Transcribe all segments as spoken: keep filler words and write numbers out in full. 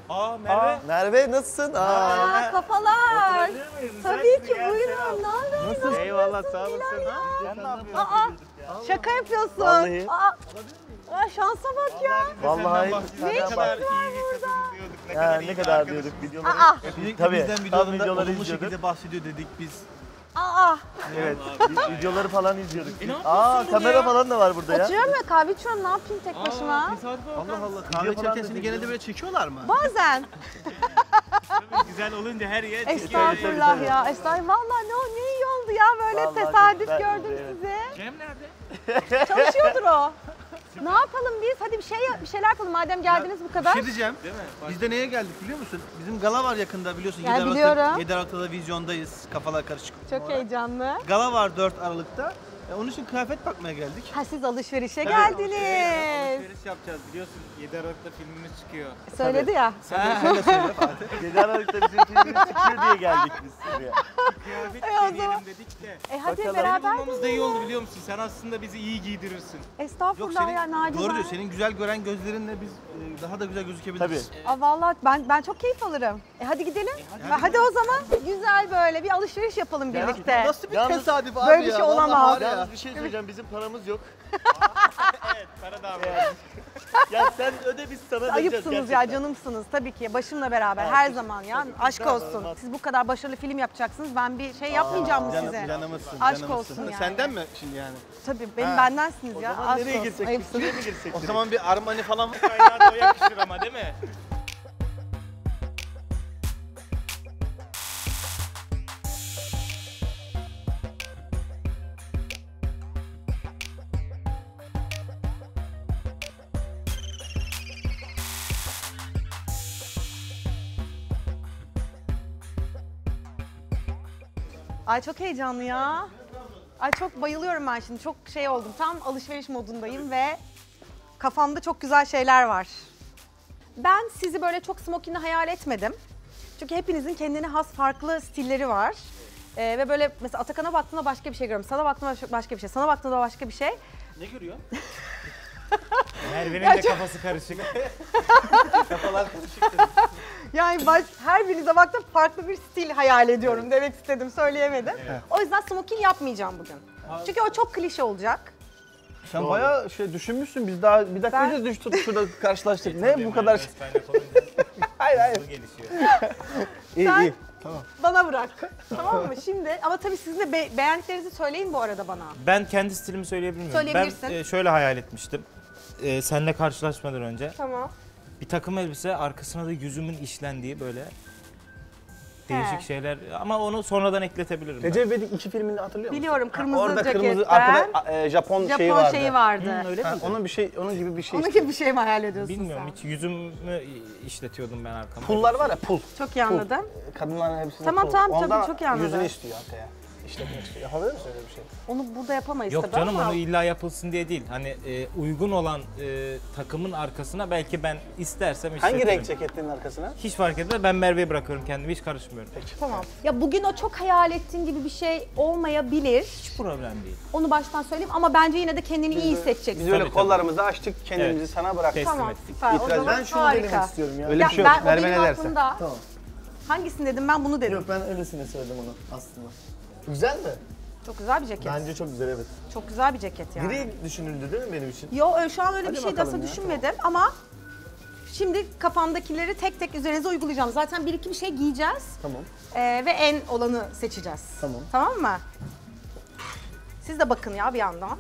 Aa Merve. Aa, Merve nasılsın? Aa, Aa kafalar. Tabii ki buyurun. Ne haber? Nasılsın? Eyvallah sağ olasın. sen ne yapıyorsun? Aa, şaka yapıyorsun. Vallahi. Aa, aa, şansa bak ya. Vallahi Ne senden kadar bak. var burada? Ne Ya, kadar ne iyi kadar bir diyorduk arkadaşız. videoları. Aa, Tabii, Bizden tam videolarında videoları olumlu izliyorduk. şekilde bahsediyor dedik biz. aa. Evet, vi- videoları falan izliyorduk. E, ne yapıyorsun Aa, burada kamera ya? falan da var burada ya. Oturuyorum ya kahve içiyorum, ne yapayım tek başıma? Allah Allah. Kahve Video falan içerken da seni genelde çekiyor. böyle çekiyorlar mı? Bazen. Tabii güzel olunca her yer çekiyor. Estağfurullah ya. Estağfurullah. Vallahi ne, ne iyi oldu ya böyle Vallahi tesadüf ben- gördüm evet. sizi. Cem nerede? Çalışıyordur o. Ne yapalım biz? Hadi bir şey bir şeyler yapalım madem geldiniz bu Bir kadar. şey diyeceğim. Değil mi? Biz de neye geldik biliyor musun? Bizim gala var yakında biliyorsun. Ya, yedi Aralık'ta, biliyorum. yedi Aralık'ta vizyondayız. Kafalar karışık. Çok heyecanlı. Gala var dört Aralık'ta. E, onun için kıyafet bakmaya geldik. Ha siz alışverişe Tabii. geldiniz. Alışveriş yapacağız biliyorsun. yedi Aralık'ta filmimiz çıkıyor. Söyledi ya. Sen de, sen de söyle Fatih. yedi Aralık'ta bizim filmimiz çıkıyor diye geldik biz buraya. Kıyafet E, o zaman- deneyelim dedik de. E hadi Bakalım. beraber Bulmamız da iyi oldu biliyor musun? Sen aslında bizi iyi giydirirsin. Yok Estağfurullah ya senin, Naci. doğru diyor. Senin güzel gören gözlerinle biz e, daha da güzel gözükebiliriz. Tabii. Aa, vallahi ben ben çok keyif alırım. E hadi gidelim. hadi, hadi o zaman güzel böyle bir alışveriş yapalım birlikte. Nasıl bir Yalnız- tesadüf abi Böyle bir ya. şey Vallahi olamaz. var ya. Yalnız bir şey söyleyeceğim, bizim paramız yok. Evet para da var. Ya sen öde, biz sana vereceğiz Ayıpsınız ya, gerçekten. canımsınız tabii ki. Başımla beraber Aa, her teşekkür- zaman ya. tabii, Aşk tabii, olsun. olmaz. Siz bu kadar başarılı film yapacaksınız. Ben bir şey yapmayacağım mı Canım, size? canımızsın, Aşk canımızsın. olsun yani. Senden mi şimdi yani? Tabii benim Ha. bendensiniz O ya. zaman Aşk nereye olsun. girsek? Ayıpsınız. Şuraya mı girsek? O zaman bir Armani falan Kaynağı da o yakışır ama değil mi? Ay çok heyecanlı ya. Ay çok bayılıyorum ben şimdi. Çok şey oldum. Tam alışveriş modundayım ve kafamda çok güzel şeyler var. Ben sizi böyle çok smokinli hayal etmedim. Çünkü hepinizin kendine has farklı stilleri var. Ee, ve böyle mesela Atakan'a baktığımda başka bir şey görüyorum. Sana baktığımda başka bir şey. Sana baktığımda başka bir şey. ne görüyor? Merve'nin de kafası karışık. Kafalar karışık. Yani baş, her birinize baktım farklı bir stil hayal ediyorum demek istedim, söyleyemedim. O yüzden smoking yapmayacağım bugün. Çünkü o çok klişe olacak. Sen Doğru. bayağı şey düşünmüşsün. Biz daha bir dakika Ben- önce düştük şurada karşılaştık. ne bu kadar şey? Benle konuşunca Hayır hayır. hızlı gelişiyor. İyi Sen- iyi. Tamam. Bana bırak. Tamam mı? Şimdi ama tabii sizin de be- beğendiklerinizi söyleyin bu arada bana. Ben kendi stilimi söyleyebilir miyim? Söyleyebilirsin. Ben e, şöyle hayal etmiştim. E, seninle karşılaşmadan önce Tamam. bir takım elbise, arkasına da yüzümün işlendiği böyle değişik He. şeyler ama onu sonradan ekletebilirim. ben. Recep İvedik iki filmini hatırlıyor musun? Biliyorum, kırmızı Orada ceketten. kırmızı arkada e, Japon, Japon şeyi vardı. şeyi vardı. Hı, öyle Ha, mi? onun bir şey, onun gibi bir şey. Onun işte. gibi bir şey mi hayal ediyorsun Bilmiyorum sen? hiç yüzümü işletiyordum ben arkama. Pullar var ya pul. Çok iyi anladım. Kadınların hepsinde Tamam, pul. tamam, tabii, Ondan çok iyi anladım. yüzünü istiyor arkaya. İşletmek istiyor. Yapabilir misin öyle bir şey? Onu burada yapamayız Yok tabii canım ama. onu illa yapılsın diye değil. Hani e, uygun olan e, takımın arkasına belki ben istersem Hangi işletirim. renk ceketlerin arkasına? Hiç fark etmez. Ben Merve'ye bırakıyorum kendimi hiç karışmıyorum. Tamam. Ya bugün o çok hayal ettiğin gibi bir şey olmayabilir. Hiç problem değil. Onu baştan söyleyeyim ama bence yine de kendini iyi hissedeceksin. Biz öyle Tabii, kollarımızı açtık, kendimizi Evet. sana bıraktık. Teslim Tamam, ettik. süper. O İtiraz- zaman Ben şunu harika. denemek istiyorum ya. Öyle Ya bir şey yok. ben, o Merve benim ne derse. aklımda. Tamam. Hangisini dedim ben bunu dedim. Yok, ben öylesine söyledim onu aslında. Güzel mi? Çok güzel bir ceket. Bence çok güzel, evet. Çok güzel bir ceket yani. Gri düşünüldü değil mi benim için? Yo ö- şu an öyle Hadi bir şey de bakalım aslında ya, düşünmedim ama şimdi kafamdakileri tek tek üzerinize uygulayacağım. Zaten bir iki bir şey giyeceğiz Tamam. ee, ve en olanı seçeceğiz. Tamam. Tamam mı? Siz de bakın ya bir yandan.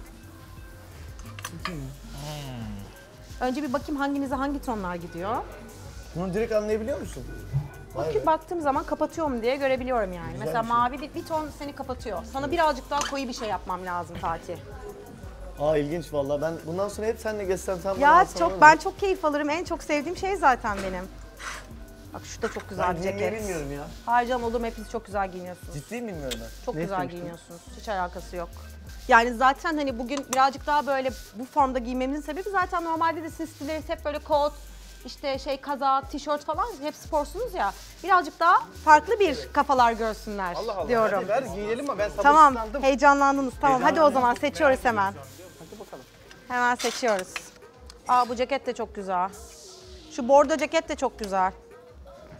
Önce bir bakayım hanginize hangi tonlar gidiyor. Bunu direkt anlayabiliyor musun? Vay Bakayım be. baktığım zaman kapatıyorum diye görebiliyorum yani. Güzel Mesela bir şey. mavi bir, bir ton seni kapatıyor. Sana birazcık daha koyu bir şey yapmam lazım Fatih. Aa, ilginç vallahi. Ben bundan sonra hep seninle gezsem sen bana Ya alsan olur çok mu? ben çok keyif alırım. En çok sevdiğim şey zaten benim. Bak şu da çok güzel Ben bir giymeyi ceket. bilmiyorum ya. Hayır canım olur mu? Hepiniz çok güzel giyiniyorsunuz. Ciddiyim, bilmiyorum ben. Çok Ne güzel istemiştin? giyiniyorsunuz. Hiç alakası yok. Yani zaten hani bugün birazcık daha böyle bu formda giymemizin sebebi zaten normalde de sizin stilleriniz hep böyle kot, işte şey kaza, tişört falan hep sporsunuz ya. Birazcık daha farklı bir kafalar görsünler Allah Allah. diyorum. Hadi ver giyinelim mi? Ben Tamam, sabırsızlandım. heyecanlandınız. Tamam, hadi o zaman seçiyoruz hemen. Hadi bakalım. Hemen seçiyoruz. Aa bu ceket de çok güzel. Şu bordo ceket de çok güzel.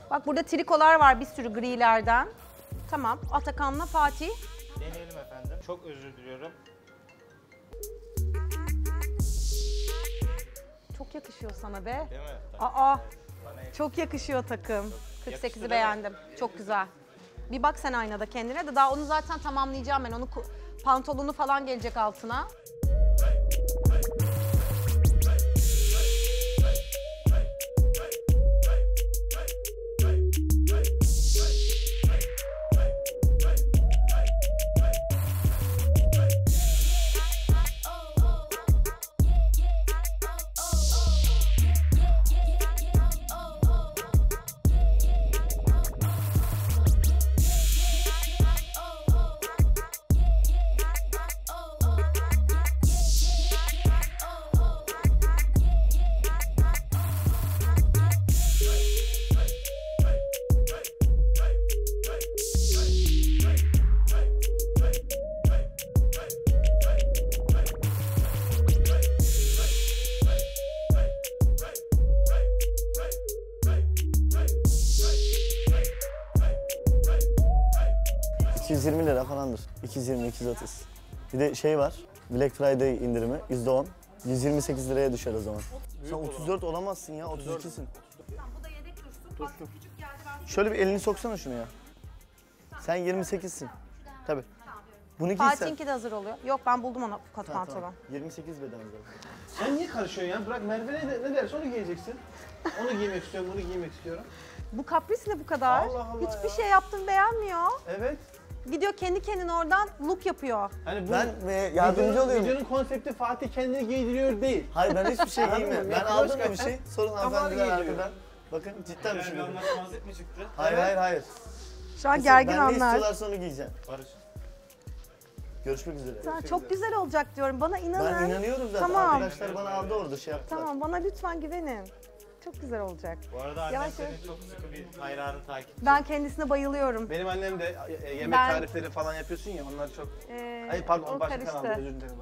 Bak burada trikolar var bir sürü grilerden. Tamam. Atakan'la Fatih. Deneyelim efendim. Çok özür diliyorum. Çok yakışıyor sana be. Değil mi? Aa. Bana yakın. Çok yakışıyor takım. kırk Yakıştı sekizi değil mi? beğendim. Çok güzel. Bir bak sen aynada kendine de daha onu zaten tamamlayacağım ben. Onu ku- pantolonu falan gelecek altına. iki yüz yirmi lira falandır. iki yüz yirmi iki yüz otuz. Bir de şey var. Black Friday indirimi yüzde on. yüz yirmi sekiz liraya düşer o zaman. Sen otuz dört olamazsın ya, otuz ikisin. Bu da yedek dursun. Bak küçük geldi ben. Şöyle bir elini soksana şunu ya. Sen yirmi sekizsin. Tabii. Bunu giysen. Fatih'inki de hazır oluyor. Yok ben buldum onu kot Ha, pantolon. tamam. yirmi sekiz beden zaten. Sen niye karışıyorsun ya? Bırak Merve ne, de- ne derse onu giyeceksin. Onu giymek istiyorum, bunu giymek istiyorum. Bu kapris ne bu kadar? Allah Allah Hiçbir ya. şey yaptın beğenmiyor. Evet. Gidiyor kendi kendine oradan look yapıyor. Hani bu Ben e, yardımcı videonun, oluyorum. videonun konsepti Fatih kendini giydiriyor değil. Hayır ben hiçbir şey Anladın giymiyorum. mı? Ben Yakalaş aldım da bir kaç- şey. Sorun Ama hanımefendiler giydiriyor. arkadan. Bakın cidden bir şey Bir yok. anlaşmazlık mı çıktı? Hayır Evet. hayır hayır. Şu an Kızım, gergin ben ne anlar. istiyorlarsa onu giyeceğim. Barış. Görüşmek üzere. Sen çok güzel olacak diyorum. Bana inanın. Ben inanıyorum zaten. Tamam. Arkadaşlar bana aldı orada şey yaptılar. Tamam bana lütfen güvenin. Çok güzel olacak. Bu arada annem Yavaş senin yavaş. çok sıkı bir hayranın takip. Ben kendisine bayılıyorum. Benim annem de e, yemek Ben- tarifleri falan yapıyorsun ya, onlar çok... Ee, Ay pardon, o başka kanalda, karıştı. özür dilerim.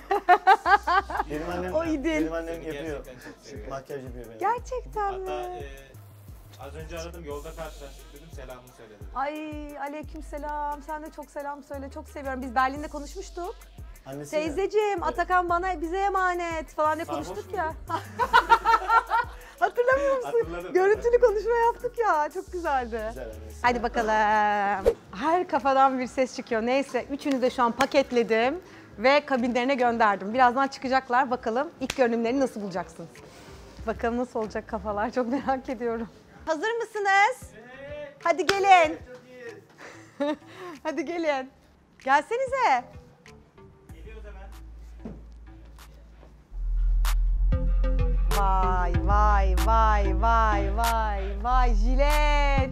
Benim annem, O idil. benim annem Seni yapıyor. gerçekten çok seviyorum. Makyaj yapıyor benim. Gerçekten mi? Hatta e, az önce aradım, yolda karşılaştık dedim, selamını söyledim. Ay aleykümselam. Sen de çok selam söyle. Çok seviyorum. Biz Berlin'de konuşmuştuk. Annesi Teyzeciğim, Atakan bana bize emanet falan diye Sarhoş konuştuk mu? ya. Hatırlamıyor musun? Hatırladım. Görüntülü konuşma yaptık ya. Çok güzeldi. güzel annesi. Hadi bakalım. Her kafadan bir ses çıkıyor. Neyse üçünü de şu an paketledim ve kabinlerine gönderdim. Birazdan çıkacaklar. Bakalım ilk görünümlerini nasıl bulacaksınız? Bakalım nasıl olacak kafalar. Çok merak ediyorum. Hazır mısınız? Hadi gelin. Hadi gelin. Gelsenize. Geliyoruz hemen. Vay vay vay vay vay vay jilet.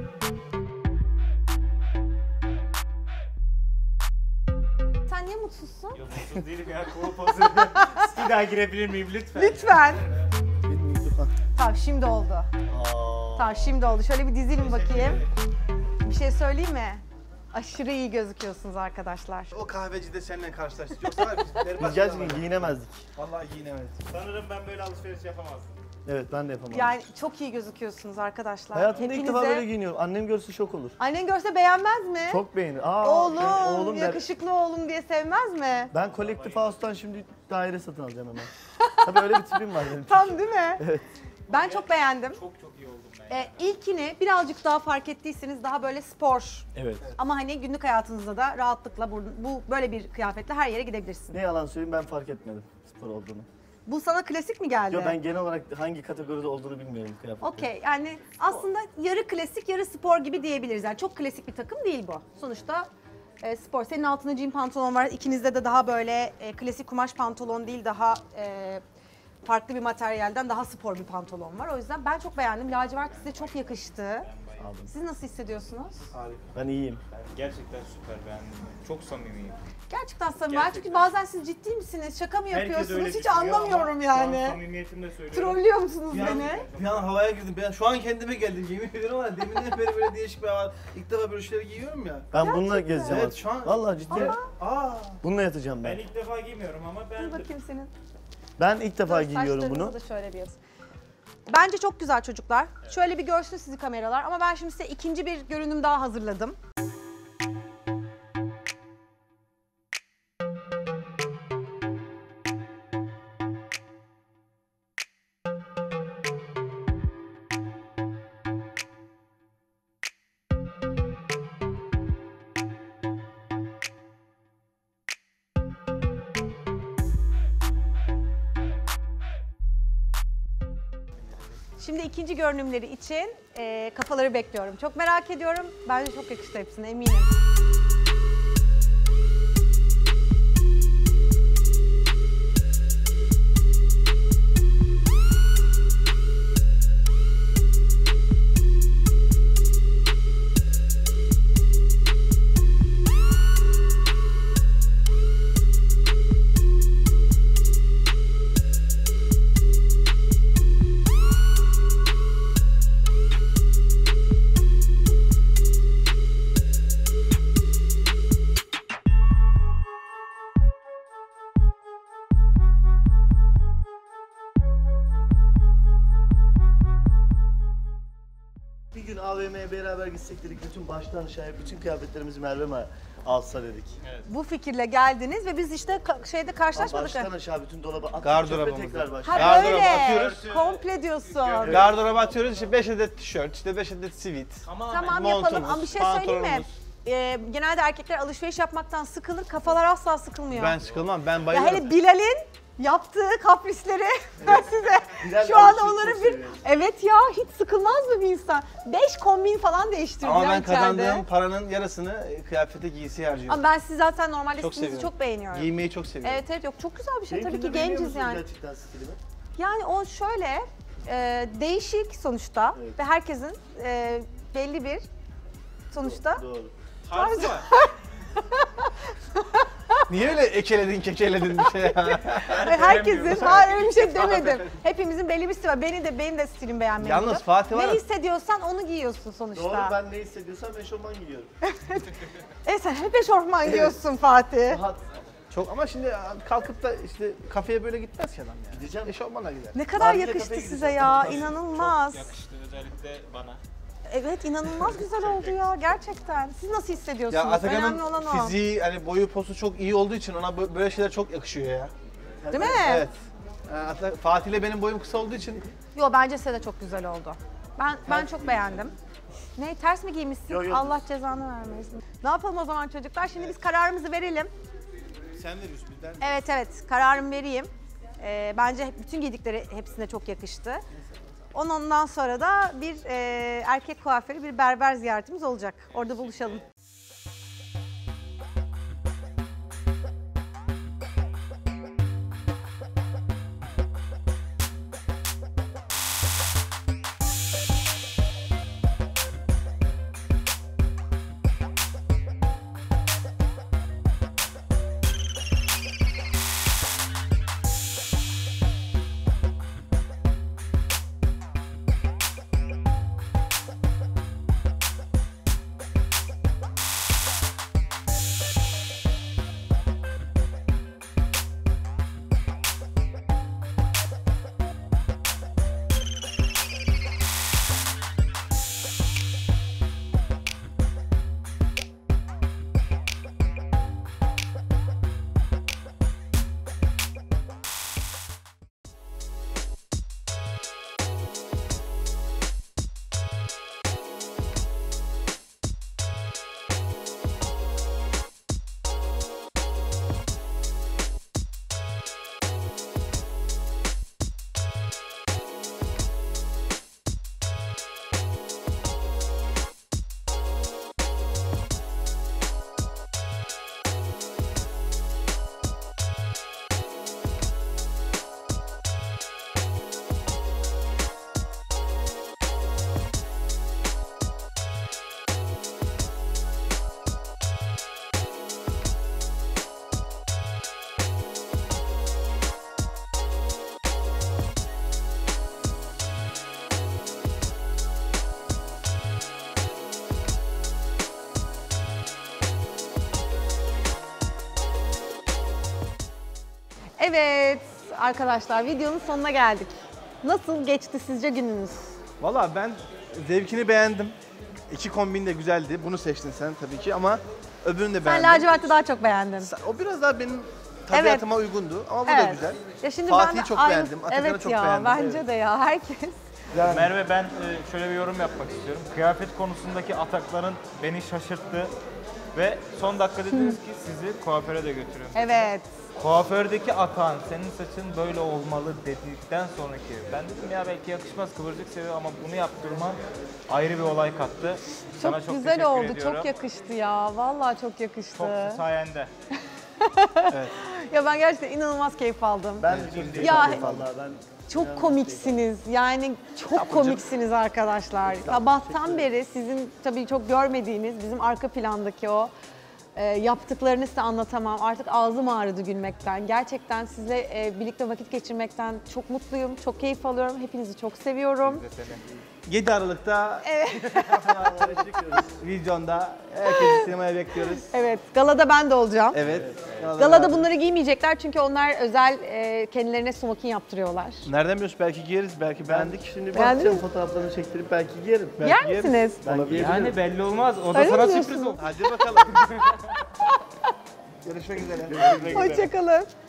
Sen niye mutsuzsun? Yok mutsuz değilim ya, kolu pozu. Bir daha girebilir miyim lütfen? Lütfen. Bir mikrofon. Tamam şimdi oldu. Aa. Tamam şimdi oldu. Şöyle bir dizilin bakayım. Bir şey söyleyeyim mi? Aşırı iyi gözüküyorsunuz arkadaşlar. O kahveci de seninle karşılaştık. Yoksa var biz berbat Biz gerçekten adamlar. giyinemezdik. Vallahi giyinemezdik. Sanırım ben böyle alışveriş yapamazdım. Evet ben de yapamadım. Yani çok iyi gözüküyorsunuz arkadaşlar. Hayatımda ilk defa Hepinize- böyle giyiniyorum. Annem görse şok olur. Annen görse beğenmez mi? Çok beğenir. Aa, Oğlum, benim oğlum der. yakışıklı oğlum diye sevmez mi? Ben Collective House'tan şimdi daire satın alacağım hemen. Tabii öyle bir tipim var benim. Tam değil mi? Evet. Ben çok beğendim. Çok çok iyi oldum ben. Ee, ilkini birazcık daha fark ettiyseniz daha böyle spor. Evet. Ama hani günlük hayatınızda da rahatlıkla bu, bu böyle bir kıyafetle her yere gidebilirsin. Ne yalan söyleyeyim ben fark etmedim spor olduğunu. Bu sana klasik mi geldi? Yo ben genel olarak hangi kategoride olduğunu bilmiyorum kıyafetin. Okey yani aslında yarı klasik yarı spor gibi diyebiliriz. Yani çok klasik bir takım değil bu. Sonuçta e, spor. Senin altında jean pantolon var. İkinizde de daha böyle e, klasik kumaş pantolon değil daha e, farklı bir materyalden daha spor bir pantolon var. O yüzden ben çok beğendim. Lacivert size çok yakıştı. Aldım. Siz nasıl hissediyorsunuz? Harika. Ben iyiyim. Ben gerçekten süper beğendim. Çok samimiyim. Gerçekten samimi. Gerçekten. Çünkü bazen siz ciddi misiniz? Şaka mı Herkes öyle yapıyorsunuz? Hiç düşünüyor anlamıyorum ama şu an yani. samimiyetimle söylüyorum. Trollüyor musunuz Bir an, beni? bir an havaya girdim. Ben şu an kendime geldim. Yemin ediyorum ama deminden beri böyle değişik bir hava. İlk defa böyle şeyler giyiyorum ya. Ben bununla gezeceğim Evet, artık. şu an- Vallahi ciddi. Aa. Bununla yatacağım Ben ben. ilk defa giymiyorum ama ben Dur bakayım senin. Ben ilk defa Dur, giyiyorum saçlarınızı bunu. da şöyle bir yaz. Bence çok güzel çocuklar. Şöyle bir görsün sizi kameralar ama ben şimdi size ikinci bir görünüm daha hazırladım. Şimdi ikinci görünümleri için e, kafaları bekliyorum. Çok merak ediyorum. Bence çok yakıştı hepsine eminim. Bir gün A V M'ye beraber gitsek dedik, bütün baştan aşağıya bütün kıyafetlerimizi Merve mi alsa dedik. Bu fikirle geldiniz ve biz işte ka- şeyde karşılaşmadık. Baştan aşağı bütün dolaba atıp Gardırobamızı. çöpe tekrar başla. Ha Gardıroba böyle, atıyoruz. komple diyorsun. Gardıroba atıyoruz işte beş adet tişört, işte beş adet sivit. Tamamen. Tamam montumuz, yapalım ama bir şey söyleyeyim mi? pantolonumuz. Ee, genelde erkekler alışveriş yapmaktan sıkılır, kafalar asla sıkılmıyor. Ben sıkılmam, ben Ya bayılırım. hele Bilal'in yaptığı kaprisleri ben size Bilal şu anda alışverişi onları çok bir... seviyor. Evet ya hiç sıkılmaz mı bir insan? Beş kombin falan değiştiriyor Ama ya ben içeride. kazandığım paranın yarısını kıyafete giysiye harcıyorum. Ama ben sizi zaten normalde Çok stilinizi seviyorum. çok beğeniyorum. Giymeyi çok seviyorum. Evet evet yok çok güzel bir şey tabii Benimkini ki de beğeniyor genciz musunuz yani. gerçekten stilimi? Yani o şöyle e, değişik sonuçta Evet. ve herkesin e, belli bir sonuçta Doğru. Tarzı var. Niye öyle ekeledin kekeledin bir şey ya? ve herkesin hayır öyle bir şey demedim. Hepimizin belli bir stili var. Beni de benim de stilim beğenmelidir. Yalnız Fatih var Ne ya- hissediyorsan onu giyiyorsun sonuçta. Doğru, ben ne hissediyorsam eşofman giyiyorum. E sen hep eşofman giyiyorsun Fatih. Rahat Çok ama şimdi kalkıp da işte kafeye böyle gitmez ki adam yani. gideceğim. Eşofmanla gider. Ne kadar Nargile yakıştı kafeye size gideceğim. ya, Çok inanılmaz. Yakıştı özellikle bana. Evet, inanılmaz güzel oldu ya gerçekten. Siz nasıl hissediyorsunuz? Ya Önemli olan Atakan'ın o. fiziği, hani boyu posu çok iyi olduğu için ona bö- böyle şeyler çok yakışıyor ya. Değil mi? Evet. Yani Ata- Fatih'le benim boyum kısa olduğu için Yo bence size de çok güzel oldu. Ben ben çok beğendim. Ne ters mi giymişsin? Yo, yo. Allah cezanı vermesin. Ne yapalım o zaman çocuklar? Şimdi biz kararımızı verelim. sen veriyorsun bizden. Evet evet kararımı vereyim. Ee, bence bütün giydikleri hepsine çok yakıştı. Ondan sonra da bir e, erkek kuaförü, bir berber ziyaretimiz olacak. Orada buluşalım. Evet arkadaşlar videonun sonuna geldik. Nasıl geçti sizce gününüz? Valla ben zevkini beğendim. İki kombin de güzeldi. Bunu seçtin sen tabii ki ama öbürünü de Ben beğendim. laciverti daha çok beğendim. Sen- O biraz daha benim tabiatıma uygundu ama bu da Evet. güzel. Ya şimdi Fatih'i ben çok aynı- beğendim, Atakan'ı evet çok ya, beğendim. Bence de ya herkes. Merve ben e, şöyle bir yorum yapmak istiyorum. Kıyafet konusundaki atakların beni şaşırttı. Ve son dakika dediniz ki sizi kuaföre de götürüyorum. Evet. Kuafördeki atan senin saçın böyle olmalı dedikten sonraki ben dedim ya belki yakışmaz kıvırcık seviyor ama bunu yaptırman ayrı bir olay kattı. Çok, Sana çok güzel teşekkür oldu. ediyorum. Çok yakıştı ya. Vallahi çok yakıştı. Çok sayende. Ya ben gerçekten inanılmaz keyif aldım. Ben de çok keyif Ya- aldım vallahi ben. Çok komiksiniz. Yani çok komiksiniz arkadaşlar. Sabahtan beri sizin tabii çok görmediğiniz bizim arka plandaki o e, yaptıklarını size anlatamam. Artık ağzım ağrıdı gülmekten. Gerçekten sizle e, birlikte vakit geçirmekten çok mutluyum. Çok keyif alıyorum. Hepinizi çok seviyorum. Biz de seni. yedi Aralık'ta Evet. vizyonda herkesi sinemaya bekliyoruz. Evet. Galada ben de olacağım. Evet. Galada bunları giymeyecekler çünkü onlar özel e, kendilerine smokin yaptırıyorlar. Nereden biliyorsun? Belki giyeriz, belki beğendik. Şimdi Beğendin bakacağım mi? fotoğraflarını çektirip belki giyerim. Belki Yer giyeriz. misiniz? Ben giyebilirim. Yani belli olmaz. O da Öyle sana mi sürpriz diyorsun? oldu. Hadi bakalım. Görüşmek üzere. Hoşçakalın.